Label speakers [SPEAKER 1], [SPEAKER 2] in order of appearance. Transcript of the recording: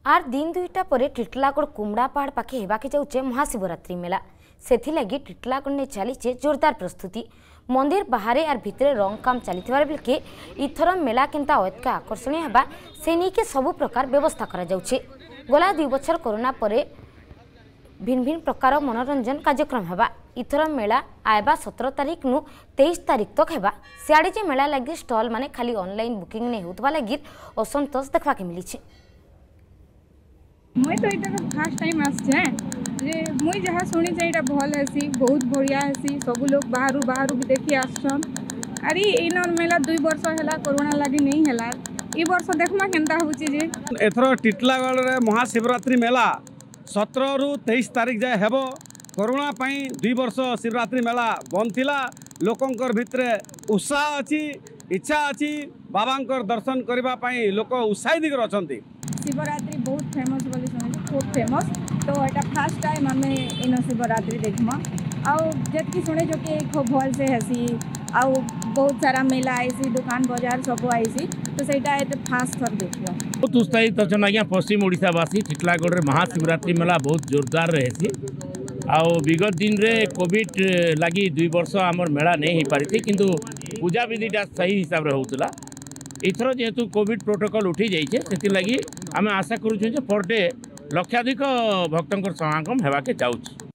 [SPEAKER 1] Are दिन दुईटा पर टिटलागढ़ कुमड़ा पहाड़ पाखे हेबाके जाउचे महाशिवरात्रि मेला सेथिलागि टिटलागढ़ ने चलीचे जोरदार प्रस्तुति मंदिर बाहर आर भितरे रंग काम चलीथिबार बेलके इथर मेला केनता अत्यंत आकर्षणीय हेबा से नेके सबु प्रकार व्यवस्था करा जाउचे। गला 2 बछर कोरोना परे भिन्न भिन्न प्रकार मनोरंजन कार्यक्रम हेबा इथर मेला आयबा 17 तारीख नु 23 तारीख तक हेबा सियाड़े जे मेला लगी स्टॉल माने खाली ऑनलाइन बुकिंग ने होतबा लगी असंतोष देखा के मिली छे।
[SPEAKER 2] मुई तो इटा फर्स्ट टाइम आछे जे मुई जहाँ शुणी ये भल हेसी बहुत बढ़िया हेसी सब लोग बाहर बाहर भी देखी आसन अरे इन मेला 2 वर्ष है कोरोना लगी नहीं है ई वर्ष देखमा केनता होची जे
[SPEAKER 3] एथर टिटलागढ़ रे महाशिवरात्रि मेला 17 रु 23 तारीख जाए हेबो। कोरोना पई 2 वर्ष शिवरात्रि मेला बंद थिला लोकंकर भितरे उत्साह अच्छी इच्छा अच्छी बाबांकर दर्शन करबा पई लोक उत्साहित अछंती।
[SPEAKER 2] शिवरात्रि बहुत फेमस बोली सुनी खूब फेमस तो एटा फर्स्ट टाइम आमे इन शिवरात्रि देखमा आउ जतकी सुने जो कि खूब भल से हेसी आउ बहुत सारा मेला आईसी दुकान बाजार सब आईसी तो सेटा एते फास्ट थर देखबो
[SPEAKER 4] बहुत उत्साहित अछन आज्ञा पश्चिम ओडिशावासी टिटलागढ़ रे महाशिवरात्रि मेला बहुत जोरदार रहेसी आउ विगत दिन रे कोविड लगी 2 वर्ष आमर मेला नहीं हो पारी किंतु पूजा विधिटा सही हिसाब रे होतला इथर जेहेतु कोविड प्रोटोकॉल उठी जाइए से लगी आम आशा करूँ पर डे लक्षाधिक भक्तों समागम होगा के जाऊँ।